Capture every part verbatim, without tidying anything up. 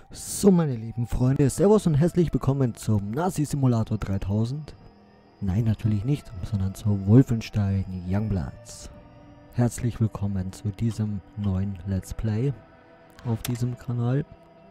So, meine lieben Freunde, Servus und herzlich willkommen zum Nazi Simulator dreitausend. Nein, natürlich nicht, sondern zu Wolfenstein Youngbloods. Herzlich willkommen zu diesem neuen Let's Play auf diesem Kanal.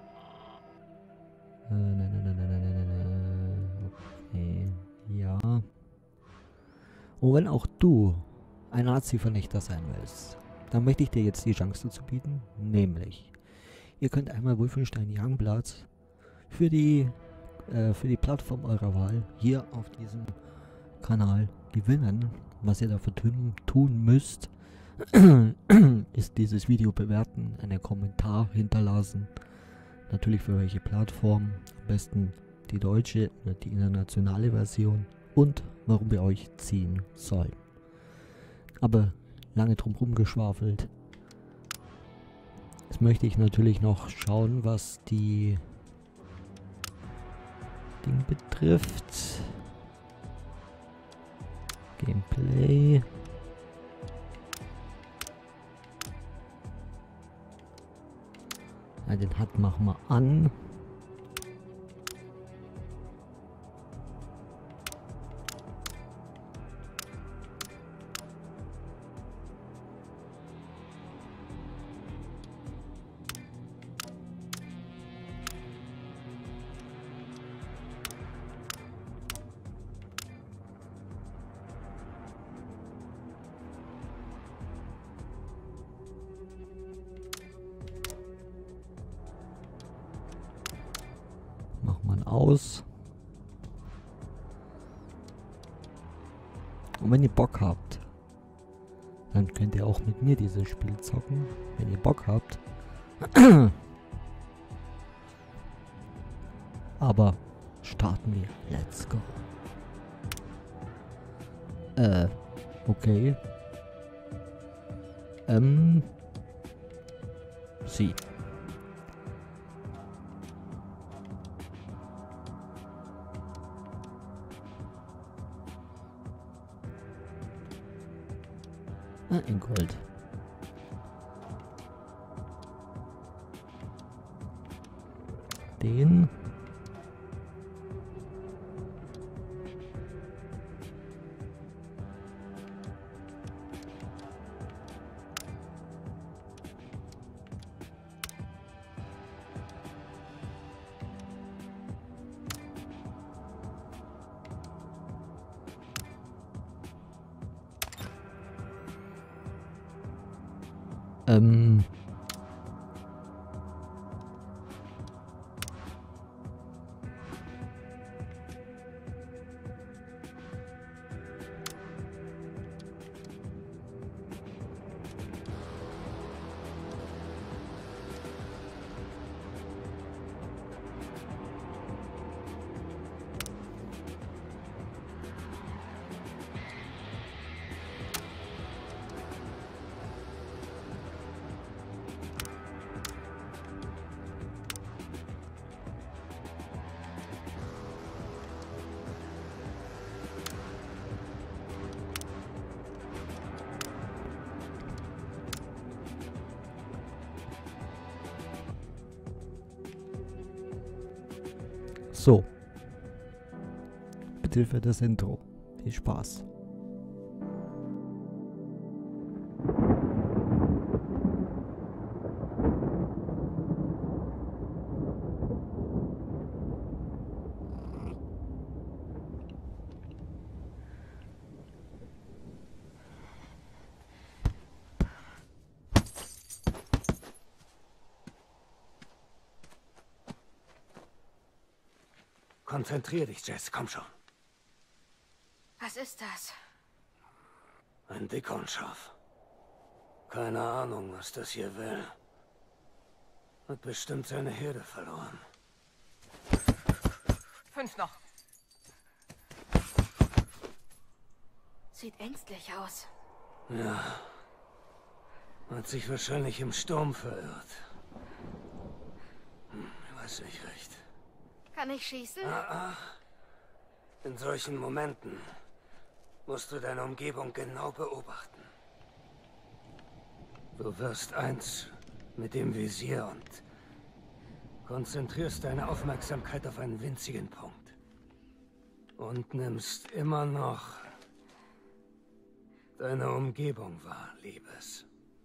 Äh, ne, ne, ne, ne, ne, ne, ne. Okay, ja. Und wenn auch du ein Nazi-Vernichter sein willst, dann möchte ich dir jetzt die Chance dazu bieten, nämlich ihr könnt einmal Wolfenstein Youngblood für die, äh, für die Plattform eurer Wahl hier auf diesem Kanal gewinnen. Was ihr dafür tun, tun müsst, ist dieses Video bewerten, einen Kommentar hinterlassen. Natürlich für welche Plattform, am besten die deutsche oder die internationale Version und warum wir euch ziehen sollen. Aber lange drum rumgeschwafelt. Jetzt möchte ich natürlich noch schauen, was die Ding betrifft. Gameplay. Ja, den H U D machen wir an. Aus. Und wenn ihr Bock habt, dann könnt ihr auch mit mir dieses Spiel zocken, wenn ihr Bock habt. Aber starten wir. Let's go. Äh, okay. Ähm. Sie. Ah, in Gold. Den. Ähm. So. Bitte für das Intro. Viel Spaß. Konzentrier dich, Jess, komm schon. Was ist das? Ein Dickhornschaf. Keine Ahnung, was das hier will. Hat bestimmt seine Herde verloren. Fünf noch. Sieht ängstlich aus. Ja. Hat sich wahrscheinlich im Sturm verirrt. Hm, ich weiß nicht recht. Kann ich schießen? Ah, ah. In solchen Momenten musst du deine Umgebung genau beobachten. Du wirst eins mit dem Visier und konzentrierst deine Aufmerksamkeit auf einen winzigen Punkt. Und nimmst immer noch deine Umgebung wahr, Liebes.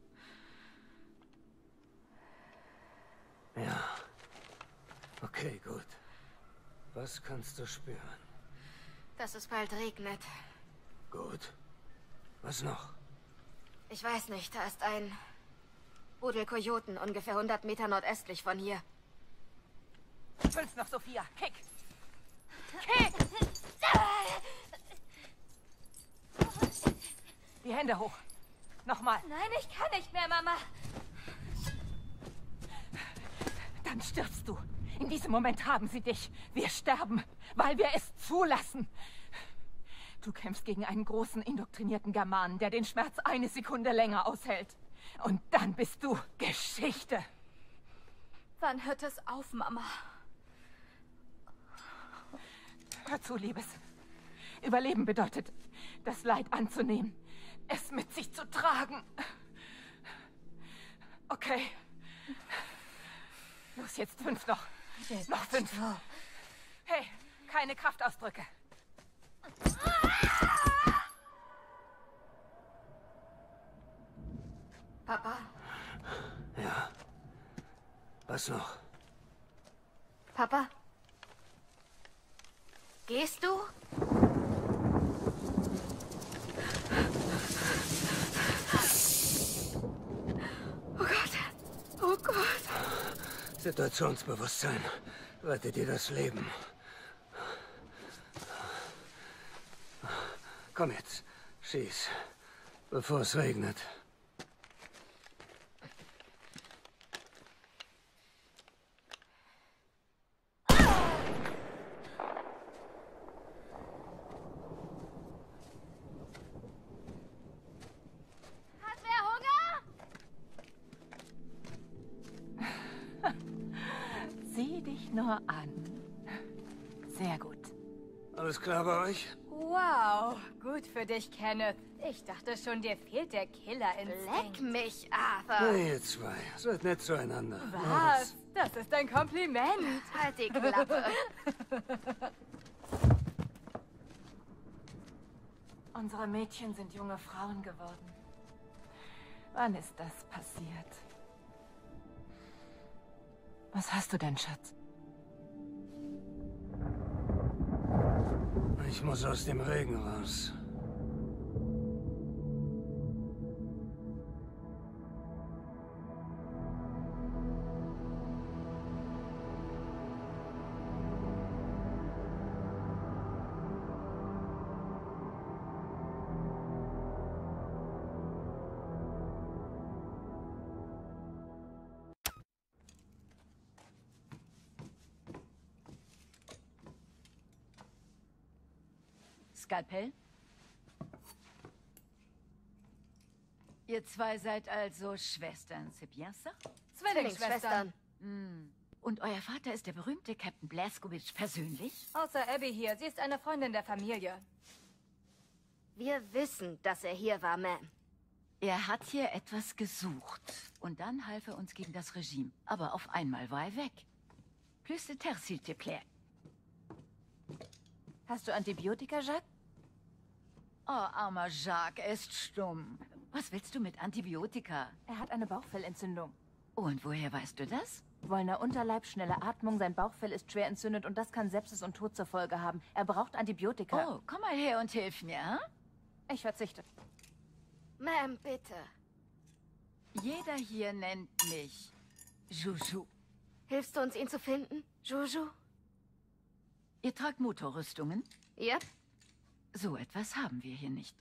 Ja. Okay, gut. Was kannst du spüren? Dass es bald regnet. Gut. Was noch? Ich weiß nicht, da ist ein Rudel Kojoten, ungefähr hundert Meter nordöstlich von hier. Fünf noch, Sophia. Kick! Kick! Die Hände hoch. Nochmal. Nein, ich kann nicht mehr, Mama. Dann stirbst du. In diesem Moment haben sie dich. Wir sterben, weil wir es zulassen. Du kämpfst gegen einen großen, indoktrinierten Germanen, der den Schmerz eine Sekunde länger aushält. Und dann bist du Geschichte. Wann hört es auf, Mama? Hör zu, Liebes. Überleben bedeutet, das Leid anzunehmen, es mit sich zu tragen. Okay. Los, jetzt fünf noch. Noch fünf. Hey, keine Kraftausdrücke. Papa? Ja. Was noch? Papa? Gehst du? Oh Gott. Oh Gott. Situationsbewusstsein rettet dir das Leben. Komm jetzt, schieß, bevor es regnet. Hat wer Hunger? Sieh dich nur an. Sehr gut. Alles klar bei euch? Wow, gut für dich, Kenneth. Ich dachte schon, dir fehlt der Killerinstinkt. Leck mich, Arthur. Hey, ihr zwei, seid nett zueinander. Was? Das ist ein Kompliment. Halt die Klappe. Unsere Mädchen sind junge Frauen geworden. Wann ist das passiert? Was hast du denn, Schatz? Ich muss aus dem Regen raus. Skalpell? Ihr zwei seid also Schwestern, c'est bien ça? Zwillingsschwestern. Und euer Vater ist der berühmte Captain Blazkowicz persönlich? Außer Abby hier. Sie ist eine Freundin der Familie. Wir wissen, dass er hier war, Ma'am. Er hat hier etwas gesucht. Und dann half er uns gegen das Regime. Aber auf einmal war er weg. Plus de terre, s'il te plaît. Hast du Antibiotika, Jacques? Oh, armer Jacques, er ist stumm. Was willst du mit Antibiotika? Er hat eine Bauchfellentzündung. Und woher weißt du das? Wollner Unterleib, schnelle Atmung, sein Bauchfell ist schwer entzündet und das kann Sepsis und Tod zur Folge haben. Er braucht Antibiotika. Oh, komm mal her und hilf mir, hm? Ich verzichte. Ma'am, bitte. Jeder hier nennt mich Juju. Hilfst du uns, ihn zu finden, Juju? Ihr tragt Motorrüstungen? Ja? So etwas haben wir hier nicht.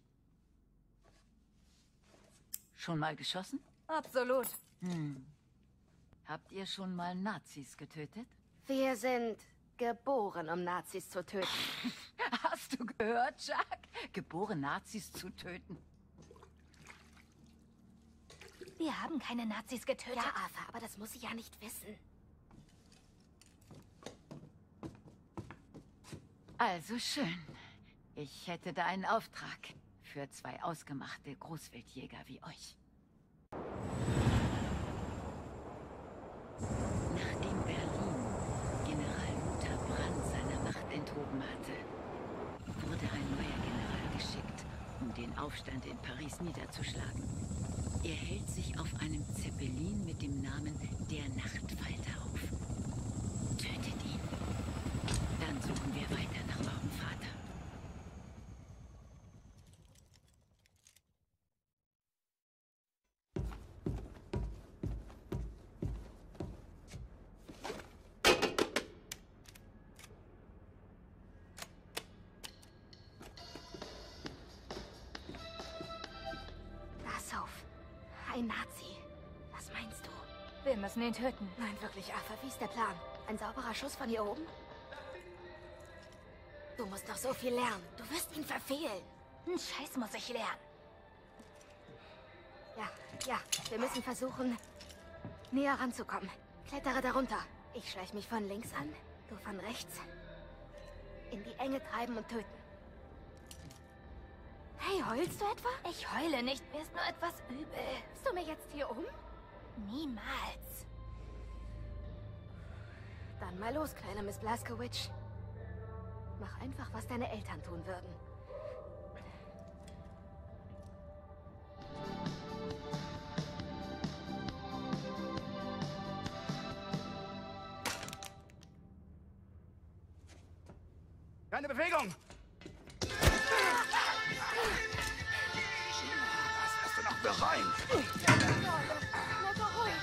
Schon mal geschossen? Absolut. Hm. Habt ihr schon mal Nazis getötet? Wir sind geboren, um Nazis zu töten. Hast du gehört, Jacques? Geboren, Nazis zu töten. Wir haben keine Nazis getötet. Ja, Arthur, aber das muss ich ja nicht wissen. Also schön. Ich hätte da einen Auftrag für zwei ausgemachte Großwildjäger wie euch. Nachdem Berlin erproben hatte, wurde ein neuer General geschickt, um den Aufstand in Paris niederzuschlagen. Er hält sich auf einem Zeppelin mit dem Namen der Nachtfalter auf. Tötet ihn. Dann suchen wir weiter nach eurem Vater. Pass auf. Ein Nazi. Was meinst du? Wir müssen ihn töten. Nein, wirklich, Arthur, wie ist der Plan? Ein sauberer Schuss von hier oben? Du musst noch so viel lernen. Du wirst ihn verfehlen. Einen Scheiß muss ich lernen. Ja, ja, wir müssen versuchen, näher ranzukommen. Klettere darunter. Ich schleiche mich von links an, du von rechts. In die Enge treiben und töten. Hey, heulst du etwa? Ich heule nicht, mir ist nur etwas übel. Bist du mir jetzt hier um? Niemals. Dann mal los, kleine Miss Blazkowicz. Mach einfach, was deine Eltern tun würden. Keine Bewegung! Was hast du noch bereuen? Na, beruhigt.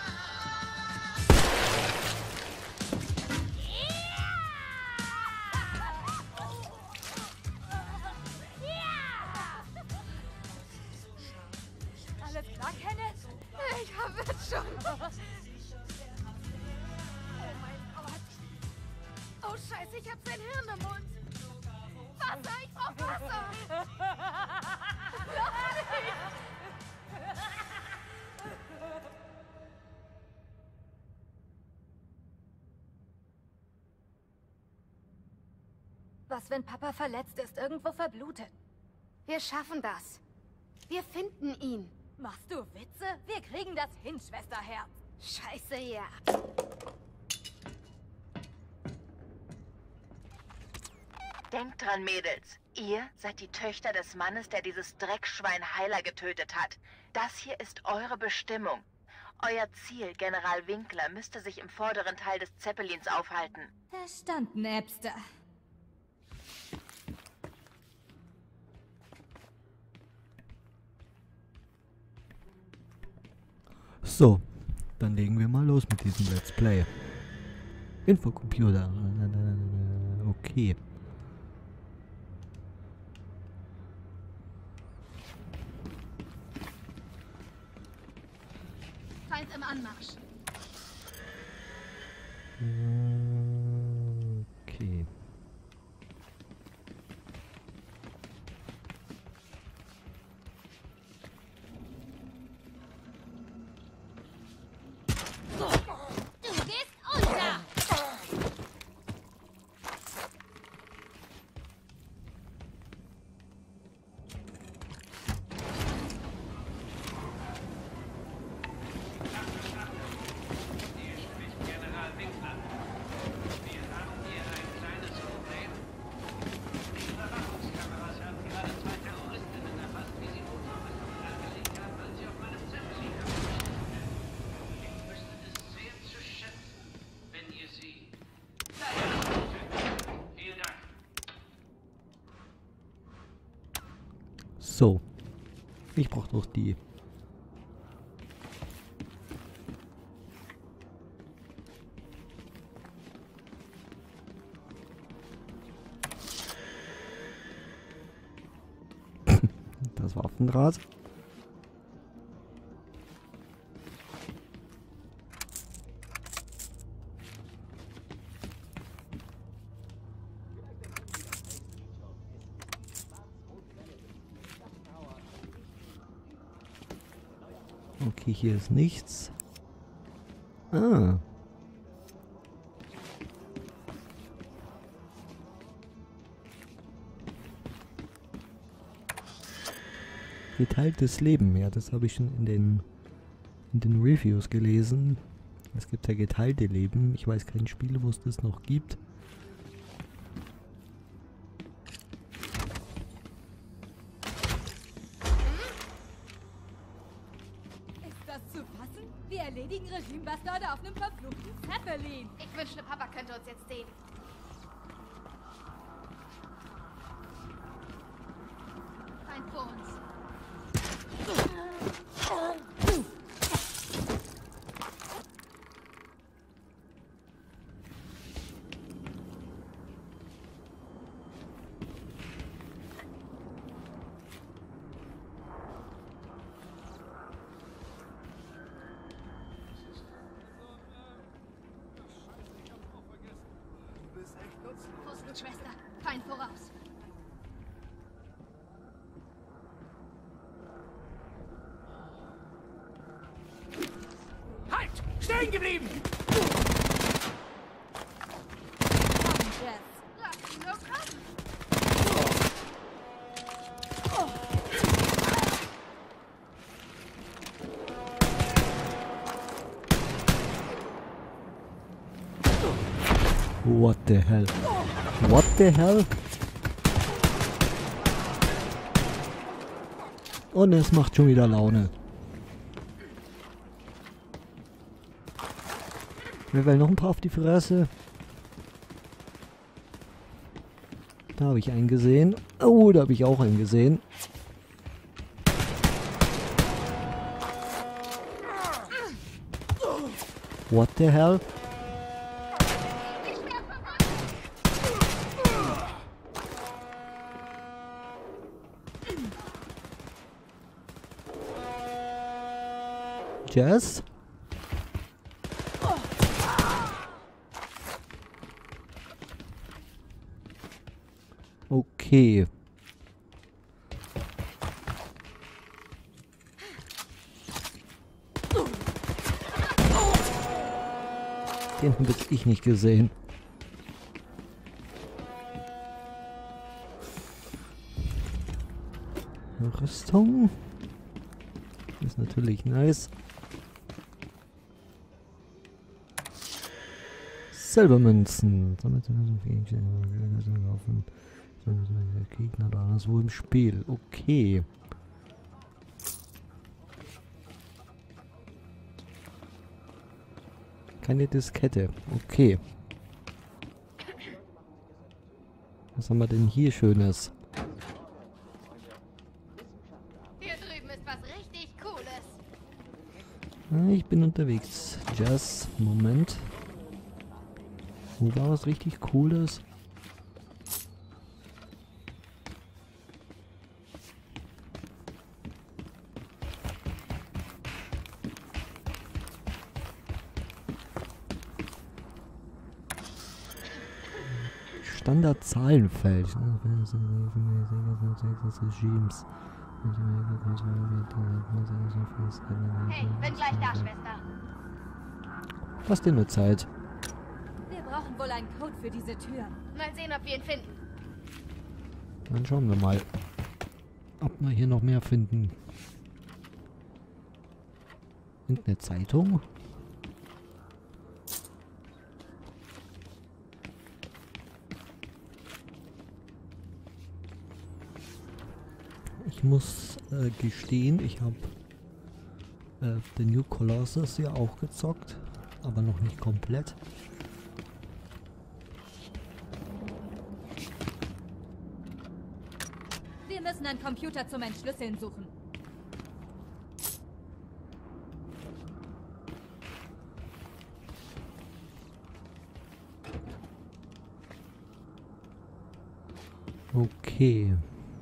Alles klar, Kenneth? Ich hab es schon. Oh mein Gott. Oh, Scheiße, ich hab sein Hirn im Mund. Wasser, ich brauch Wasser. Was, wenn Papa verletzt ist, irgendwo verblutet? Wir schaffen das. Wir finden ihn. Machst du Witze? Wir kriegen das hin, Schwesterherz. Scheiße, ja. Denkt dran, Mädels. Ihr seid die Töchter des Mannes, der dieses Dreckschwein Heiler getötet hat. Das hier ist eure Bestimmung. Euer Ziel, General Winkler, müsste sich im vorderen Teil des Zeppelins aufhalten. Verstanden, Äbster. So, dann legen wir mal los mit diesem Let's Play. Infocomputer. Okay. Feind im Anmarsch. Okay. Du gehst unter! General Winkler. Wir haben hier ein kleines Problem. Die Überwachungskameras haben gerade zwei Terroristinnen erfasst, wie sie Motorwaffen angelegt haben, als sie auf meinem Zeppelin herumgeschickt werden. Ich wüsste es sehr zu schätzen, wenn ihr sie... Vielen Dank. So. Ich brauche noch die. Das Waffenrad. Okay, hier ist nichts. Ah. Geteiltes Leben, ja, das habe ich schon in den in den Reviews gelesen. Es gibt ja geteilte Leben. Ich weiß kein Spiel, wo es das noch gibt. Wir erledigen Regimebastarde auf einem verfluchten Zeppelin. Ich wünschte, Papa könnte uns jetzt sehen. Feind vor uns. Schwester, Feind voraus. Halt! Stehen geblieben! Komm, Jess. Lass ihn nur kommen. What the hell? What the hell? Und es macht schon wieder Laune. Wir wollen noch ein paar auf die Fresse. Da habe ich einen gesehen. Oh, da habe ich auch einen gesehen. What the hell? Jess? Okay. Den habe ich nicht gesehen. Rüstung. Ist natürlich nice. Silbermünzen. Gegner da anderswo im Spiel. Okay. Keine Diskette. Okay. Was haben wir denn hier Schönes? Hier drüben ist was richtig Cooles. Ich bin unterwegs. Jess, Moment. Wo war was richtig Cooles? Standardzahlenfeld. Regimes. Hey, bin gleich da, Schwester. Lass dir nur Zeit. Wir brauchen wohl einen Code für diese Tür. Mal sehen, ob wir ihn finden. Dann schauen wir mal, ob wir hier noch mehr finden. Und eine Zeitung. Ich muss äh, gestehen, ich habe äh, The New Colossus ja auch gezockt, aber noch nicht komplett. Wir müssen einen Computer zum Entschlüsseln suchen. Okay.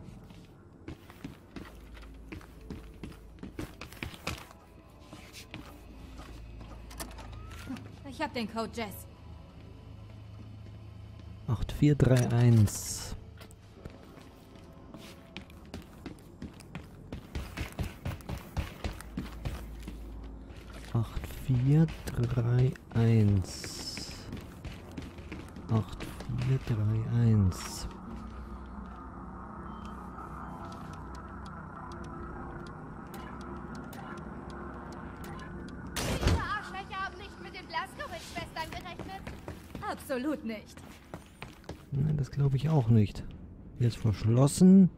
Ich hab den Code, Jess. acht vier drei eins. acht vier drei eins. acht vier drei eins. Absolut nicht. Nein, das glaube ich auch nicht. Hier ist verschlossen.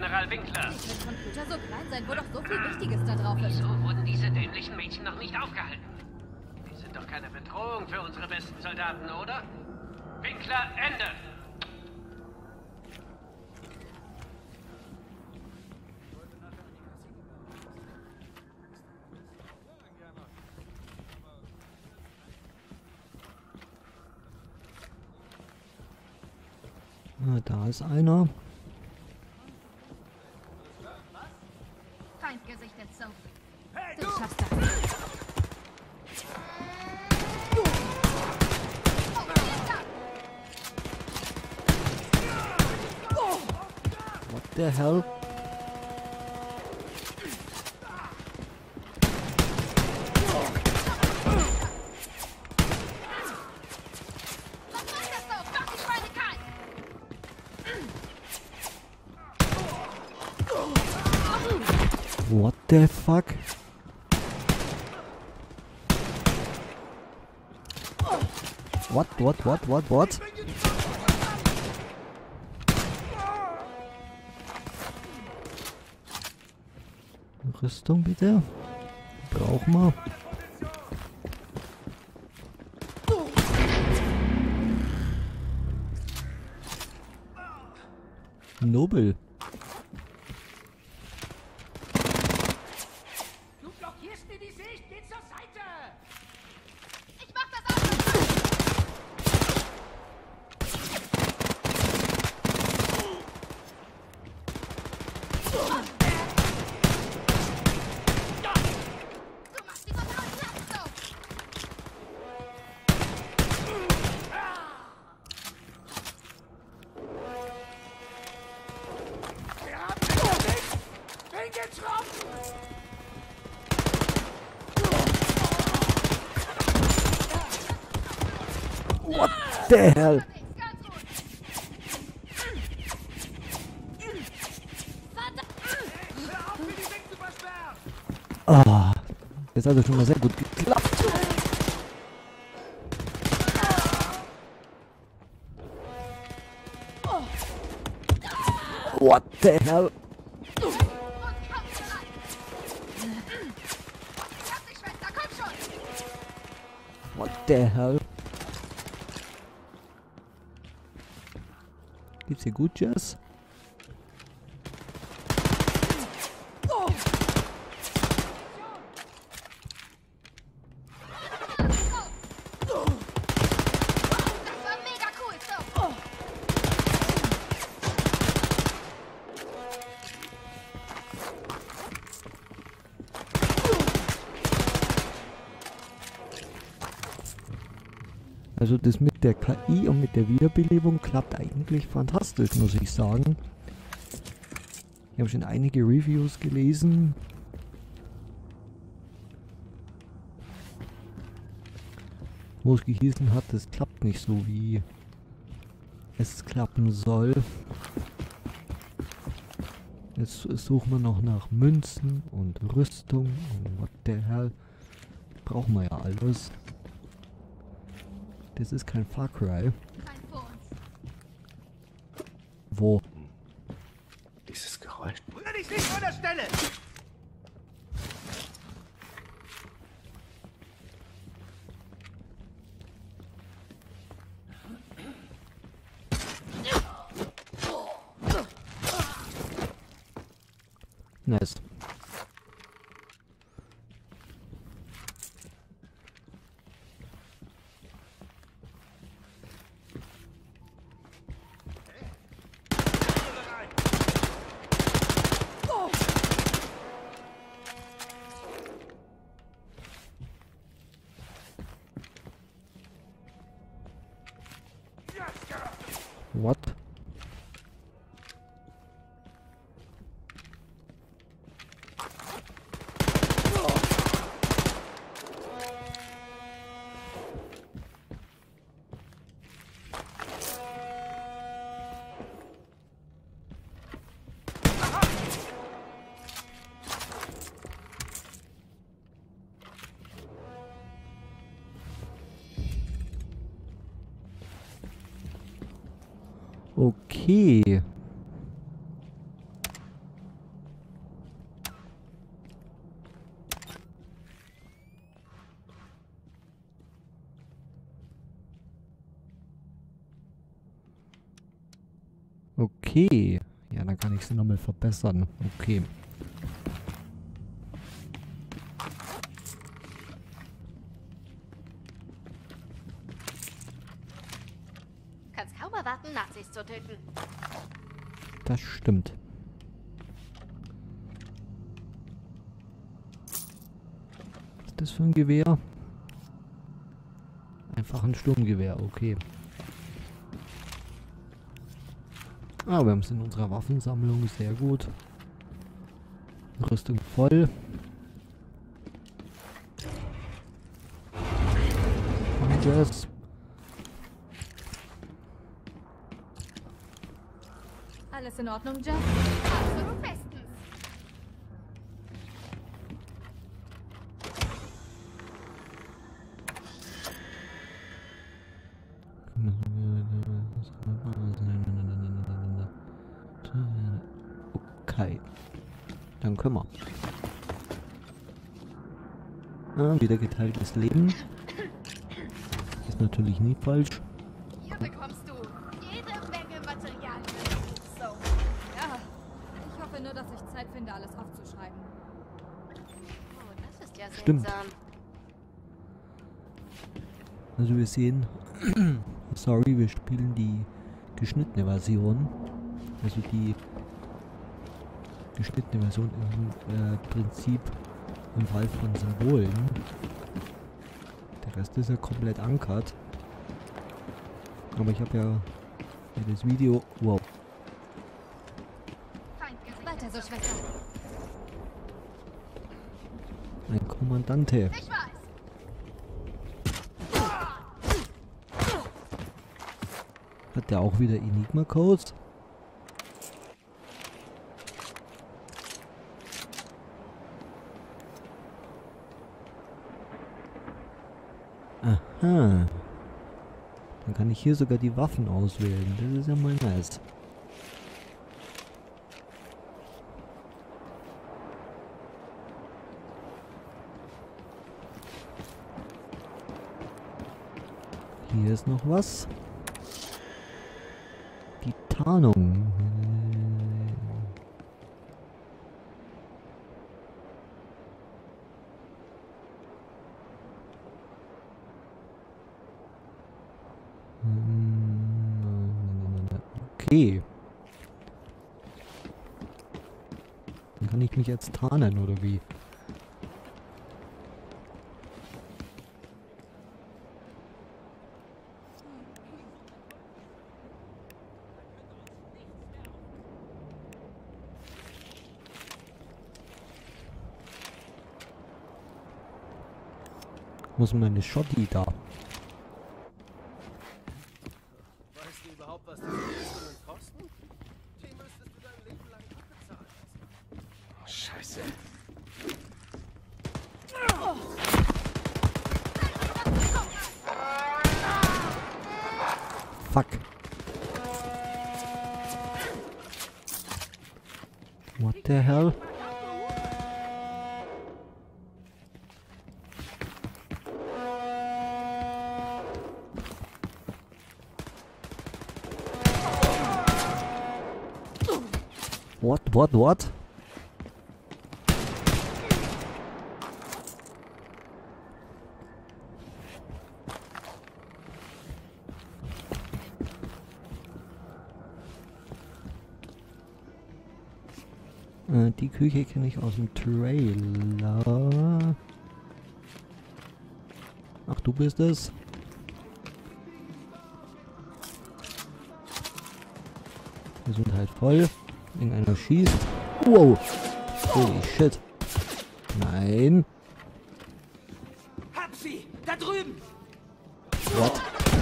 General Winkler. Wie wird Computer so klein sein, wo doch so viel Wichtiges da drauf ist? Wieso wurden diese dämlichen Mädchen noch nicht aufgehalten? Die sind doch keine Bedrohung für unsere besten Soldaten, oder? Winkler, Ende! Ah, da ist einer. Feind gesichtet, Sophie. Du schaffst das. What the hell? What the fuck? What, what, what, what, what? Rüstung bitte. Brauchen wir. Nobel. Du blockierst mir die Sicht! Geh zur Seite! Ich mach das auch! Du machst die total platt, Sophie! Wir haben den nicht! Bin getroffen! What the hell? Ah, das hat ja schon mal sehr gut geklappt. What the hell? What the hell? Gibt's hier gut Jazz? Das war mega cool, Sophie! Also das mit der K I und mit der Wiederbelebung klappt eigentlich fantastisch, muss ich sagen. Ich habe schon einige Reviews gelesen. Wo es gehießen hat, es klappt nicht so, wie es klappen soll. Jetzt suchen wir noch nach Münzen und Rüstung und what the hell. Brauchen wir ja alles. Das ist kein Far Cry. Rein vor uns. Wo? Dieses Geräusch. Rühr dich nicht von der Stelle! Nice. What? Okay. Okay. Ja, dann kann ich sie nochmal verbessern. Okay. Kannst kaum erwarten, Nazis zu töten. Das stimmt. Was ist das für ein Gewehr? Einfach ein Sturmgewehr, okay. Ah, wir haben es in unserer Waffensammlung, sehr gut. Rüstung voll. Und Jazz. Alles in Ordnung, Jeff? Absolut bestens. Okay. Dann können wir. Ah, wieder geteiltes Leben. Ist natürlich nie falsch. Hier bekommst du jede Menge Material. So. Ja. Ich hoffe nur, dass ich Zeit finde, alles aufzuschreiben. Oh, das ist ja Stimmt. seltsam. Also wir sehen, sorry, wir spielen die geschnittene Version. Also die geschnittene Version im äh, Prinzip im Fall von Symbolen. Der Rest ist ja komplett uncut. Aber ich habe ja, ja das Video. Wow. Weiter so, Schwester. Ein Kommandante. Ich weiß. Hat der auch wieder Enigma-Codes? Aha. Dann kann ich hier sogar die Waffen auswählen. Das ist ja mal nice. Hier ist noch was. Die Tarnung. Okay. Dann kann ich mich jetzt tarnen, oder wie? Wo ist meine Schotti da? Weißt du überhaupt, was diese Rüstungen kosten? Die müsstest du dein Leben lang abbezahlen lassen. Oh, Scheiße. Fuck. What the hell? What, what, what? Äh, die Küche kenne ich aus dem Trailer. Ach, du bist es? Gesundheit voll. Irgendeiner schießt. Wow. Holy shit. Nein. Hab sie! Da drüben! What?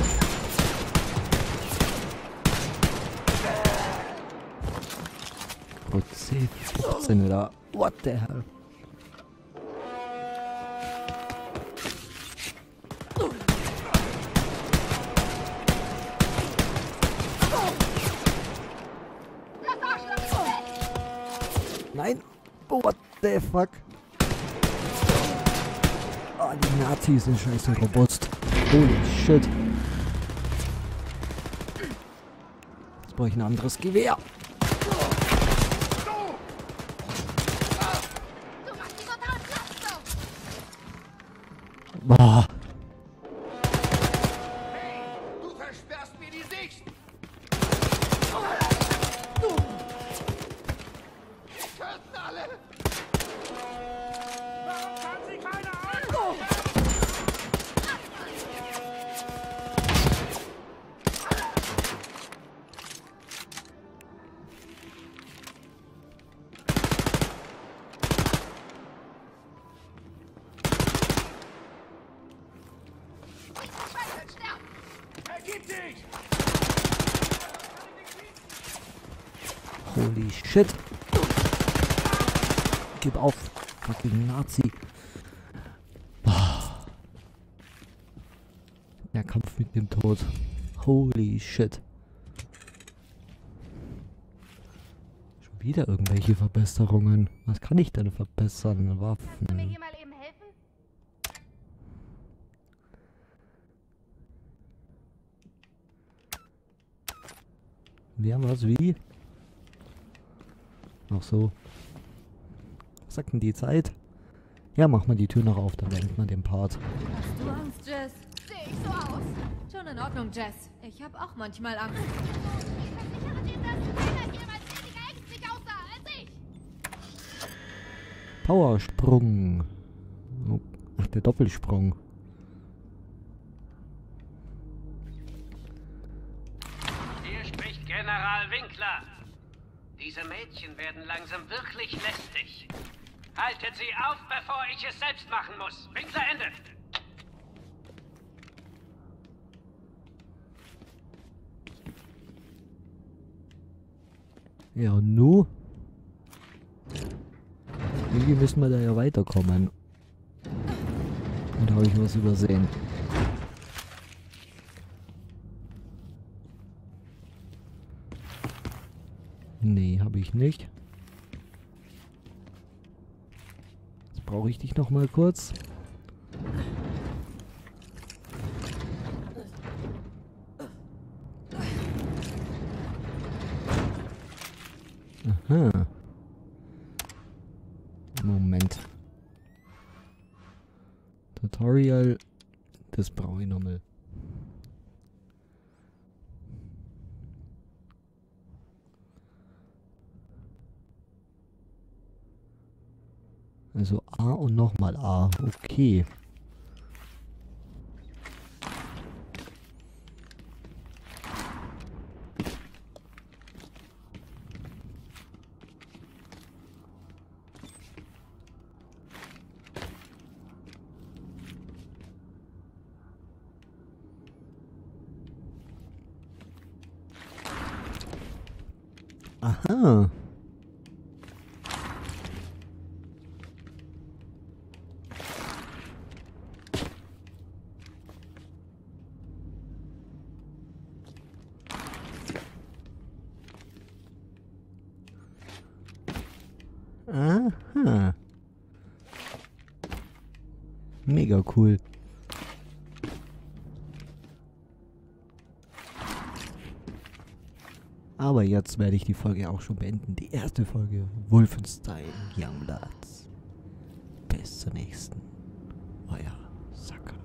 Oh, zehn, fünfzehn da. What the hell? Nein! What the fuck? Oh, die Nazis sind scheiße robust. Holy shit. brauche ich ein anderes Gewehr. Boah. Hey, du versperrst mir die Sicht! Die töten alle! Warum kann sie keiner an? Ergib dich! Holy shit. Gib auf. Fucking Nazi. Boah. Der Kampf mit dem Tod. Holy shit. Schon wieder irgendwelche Verbesserungen. Was kann ich denn verbessern? Waffen. Kannst du mir hier mal eben helfen? Wer was wie? Ach so. Was sagt denn die Zeit? Ja, mach mal die Tür noch auf, dann beendet man den Part. Hast du Angst, Jess? Sehe ich so aus? Schon in Ordnung, Jess. Ich habe auch manchmal Angst. Ich versichere dir, dass keiner jemals weniger ängstlich aussah als ich. Powersprung. Oh, ach, der Doppelsprung. Hier spricht General Winkler. Diese Mädchen werden langsam wirklich lästig. Haltet sie auf, bevor ich es selbst machen muss. Winkler, Ende. Ja, und nu? Irgendwie müssen wir da ja weiterkommen. Und habe ich was übersehen? Nee, habe ich nicht. Jetzt brauche ich dich noch mal kurz. Aha. Moment. Tutorial. Das brauche ich noch mal. Also A und nochmal A. Okay. Aha. Aha. Mega cool. Aber jetzt werde ich die Folge auch schon beenden. Die erste Folge Wolfenstein Youngbloods. Bis zur nächsten. Euer Sacker.